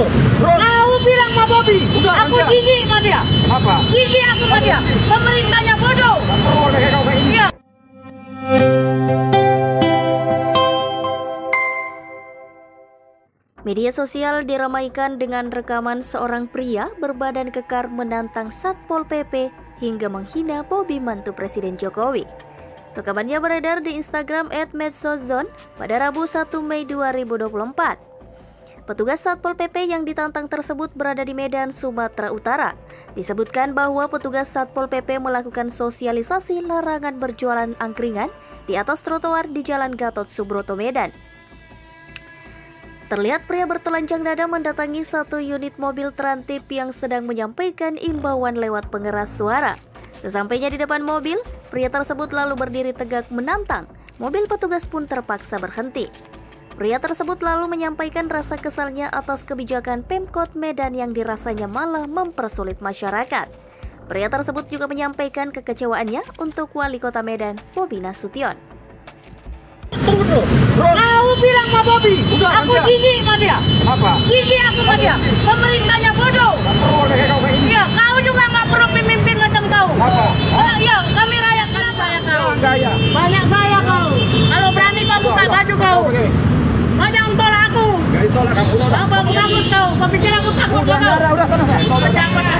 Tunggu. Kau bilang sama Bobby, aku jijik sama dia. Apa? Jijik aku sama dia. Pemerintahnya bodoh. Iya. Media sosial diramaikan dengan rekaman seorang pria berbadan kekar menantang Satpol PP hingga menghina Bobby mantu Presiden Jokowi. Rekamannya beredar di Instagram @medsozone pada Rabu 1 Mei 2024. Petugas Satpol PP yang ditantang tersebut berada di Medan, Sumatera Utara. Disebutkan bahwa petugas Satpol PP melakukan sosialisasi larangan berjualan angkringan di atas trotoar di Jalan Gatot Subroto, Medan. Terlihat pria bertelanjang dada mendatangi satu unit mobil Trantip yang sedang menyampaikan imbauan lewat pengeras suara. Sesampainya di depan mobil, pria tersebut lalu berdiri tegak menantang. Mobil petugas pun terpaksa berhenti. Pria tersebut lalu menyampaikan rasa kesalnya atas kebijakan Pemkot Medan yang dirasanya malah mempersulit masyarakat. Pria tersebut juga menyampaikan kekecewaannya untuk Wali Kota Medan, Bobi Nasution. Tunggu dulu. Kau bilang sama Bobby, aku jijik sama dia. Apa? Jijik aku sama dia. Pemerintahnya bodoh. Iya, kau juga nggak perlu pemimpin macam kau. Apa? Iya, kami rakyat kenapa ya kau? Gaya. Banyak gaya kau. Kalau berani kau buka baju kau. Kau jangan tolak aku. Gak ditolak kamu. Kau bagus kau. Kau pikir aku takut Udah kau. sana. Pejabat